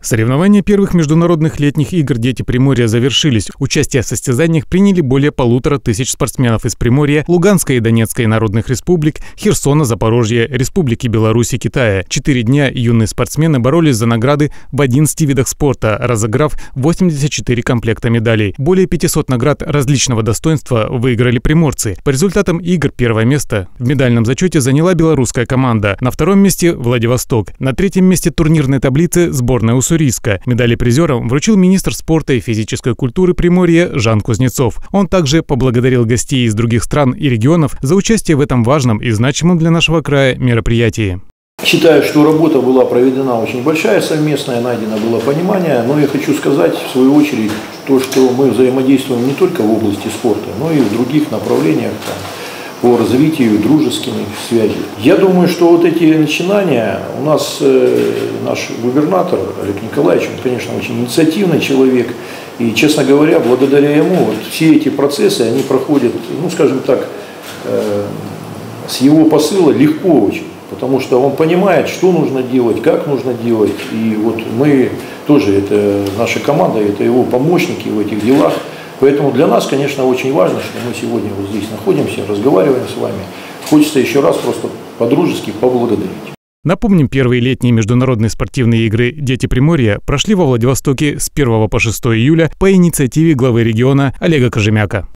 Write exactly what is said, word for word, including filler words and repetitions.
Соревнования первых международных летних игр «Дети Приморья» завершились. Участие в состязаниях приняли более полутора тысяч спортсменов из Приморья, Луганской и Донецкой народных республик, Херсона, Запорожья, Республики Беларусь и Китая. Четыре дня юные спортсмены боролись за награды в одиннадцати видах спорта, разыграв восемьдесят четыре комплекта медалей. Более пятисот наград различного достоинства выиграли приморцы. По результатам игр первое место в медальном зачете заняла белорусская команда. На втором месте – Владивосток. На третьем месте турнирной таблицы – сборная Уссурийска. Медали призерам вручил министр спорта и физической культуры Приморья Жан Кузнецов. Он также поблагодарил гостей из других стран и регионов за участие в этом важном и значимом для нашего края мероприятии. Считаю, что работа была проведена очень большая, совместная, найдено было понимание, но я хочу сказать, в свою очередь, то, что мы взаимодействуем не только в области спорта, но и в других направлениях, там, по развитию дружеских связей. Я думаю, что вот эти начинания, у нас э, наш губернатор Олег Николаевич, он, конечно, очень инициативный человек, и, честно говоря, благодаря ему вот все эти процессы, они проходят, ну, скажем так, э, с его посыла легко очень. Потому что он понимает, что нужно делать, как нужно делать. И вот мы тоже, это наша команда, это его помощники в этих делах. Поэтому для нас, конечно, очень важно, что мы сегодня вот здесь находимся, разговариваем с вами. Хочется еще раз просто по-дружески поблагодарить. Напомним, первые летние международные спортивные игры «Дети Приморья» прошли во Владивостоке с первого по шестое июля по инициативе главы региона Олега Кожемяка.